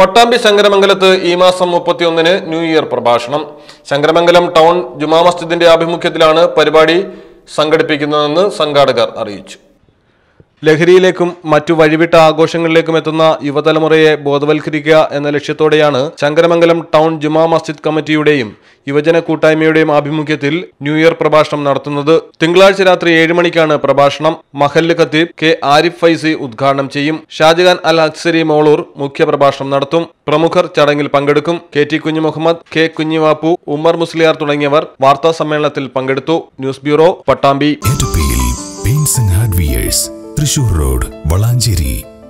പട്ടാമ്പി ശങ്കരമംഗലത്ത് ഈ മാസം 31-ന് new year പ്രഭാഷണം. ശങ്കരമംഗലം ടൗൺ ജുമാ മസ്ജിദിന്റെ ആഭിമുഖ്യത്തിലാണ് പരിപാടി സംഘടിപ്പിക്കുന്നതെന്ന് സംഘാടകർ അറിയിച്ചു. ലഹരിയിലേക്കും മറ്റു വഴിവിട്ട ആഘോഷങ്ങളിലേക്കും എത്തുന്ന യുവതലമുറയെ ബോധവൽക്കരിക്കുക എന്ന ലക്ഷ്യത്തോടെയാണ് ശങ്കരമംഗലം ടൗൺ ജുമാ മസ്ജിദ് കമ്മിറ്റിയുടെയും യുവജന കൂട്ടായ്മയുടെയും ആഭിമുഖ്യത്തിൽ ന്യൂ ഇയർ പ്രഭാഷണം നടത്തുന്നത്. തിങ്കളാഴ്ച രാത്രി 7 മണിക്കാണ് പ്രഭാഷണം. മഹല്ല് ഖത്തീബ് കെ ആരിഫ് ഫൈസി ഉദ്ഘാടനം ചെയ്യും. ഷാജഹാൻ അൽ അക്സരി മോളൂർ മുഖ്യപ്രഭാഷണം നടത്തും. പ്രമുഖർ ചടങ്ങിൽ പങ്കെടുക്കും. KT കുഞ്ഞു മുഹമ്മദ്, K കുഞ്ഞിവാപ്പു, ഉമ്മർ മുസ്ലിയാർ തുടങ്ങിയവർ വാർത്താ സമ്മേളനത്തിൽ പങ്കെടുത്തു. News bureau, Pattambi. Thrissur road, Valanchery.